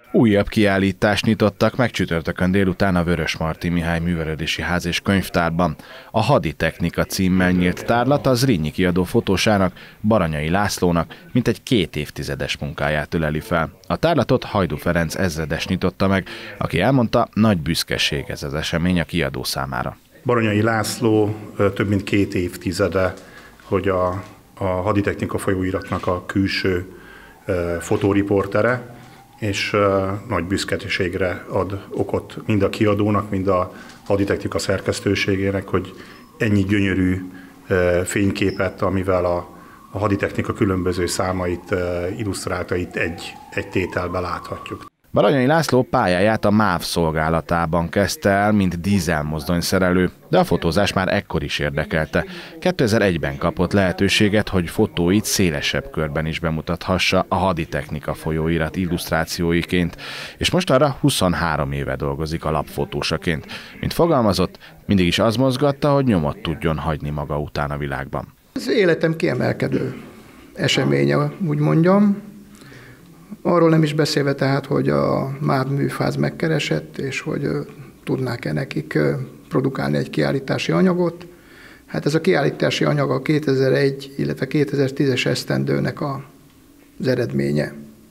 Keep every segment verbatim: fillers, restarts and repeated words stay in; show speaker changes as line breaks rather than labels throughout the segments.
Újabb kiállítást nyitottak meg csütörtökön délután a Vörösmarty Mihály Művelődési Ház és Könyvtárban. A Haditechnika címmel nyílt tárlat a Zrínyi kiadó fotósának, Baranyai Lászlónak mintegy két évtizedes munkáját öleli fel. A tárlatot Hajdú Ferenc ezredes nyitotta meg, aki elmondta, nagy büszkeség ez az esemény a kiadó számára.
Baranyai László több mint két évtizede, hogy a, a Haditechnika folyóiratnak a külső fotóriportere, és uh, nagy büszkeségre ad okot mind a kiadónak, mind a Haditechnika szerkesztőségének, hogy ennyi gyönyörű uh, fényképet, amivel a, a Haditechnika különböző számait uh, illusztrálta, itt egy, egy tételben láthatjuk.
Baranyai László pályáját a MÁV szolgálatában kezdte el, mint dízelmozdonyszerelő, de a fotózás már ekkor is érdekelte. kétezer-egyben kapott lehetőséget, hogy fotóit szélesebb körben is bemutathassa a Haditechnika folyóirat illusztrációiként, és mostanra huszonhárom éve dolgozik a lapfotósaként. Mint fogalmazott, mindig is az mozgatta, hogy nyomot tudjon hagyni maga után a világban.
Az életem kiemelkedő eseménye, úgy mondjam. Arról nem is beszélve tehát, hogy a MÁV műfáz megkeresett, és hogy tudnák-e nekik produkálni egy kiállítási anyagot. Hát ez a kiállítási anyag a kétezer-egy, illetve kétezer-tízes esztendőnek az eredménye.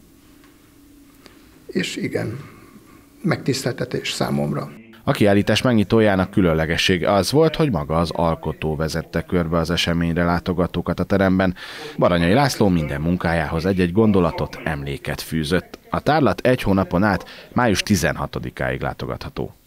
És igen, megtiszteltetés számomra.
A kiállítás megnyitójának különlegessége az volt, hogy maga az alkotó vezette körbe az eseményre látogatókat a teremben. Baranyai László minden munkájához egy-egy gondolatot, emléket fűzött. A tárlat egy hónapon át május tizenhatodikáig látogatható.